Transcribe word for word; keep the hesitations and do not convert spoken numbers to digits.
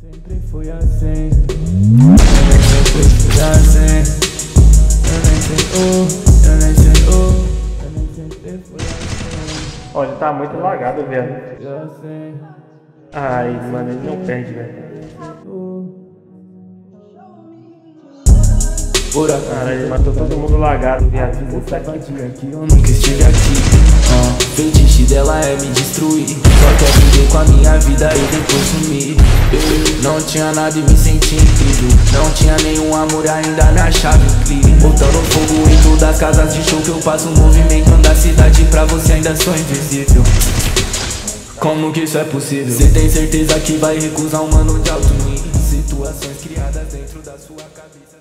Sempre foi assim, sempre foi assim. Eu nem sei o, eu nem sei o, eu nem sempre foi assim. Olha, ele tá muito lagado, velho. Eu assim, Ai, mano, ele não perde, velho. por Cara, ele matou todo mundo lagado, viado. Puta que diga que eu nunca estive aqui. uh, Feitiço dela é me destruir. Só quer viver com a minha vida e depois sumir. Eu não tinha nada e me senti incrível. Não tinha nenhum amor, ainda me achava incrível. Botando fogo em todas as casas de show que eu passo, movimentando a cidade pra você, ainda sou invisível. Como que isso é possível? Cê tem certeza que vai recusar um mano de alto nível? Situações criadas dentro da sua cabeça.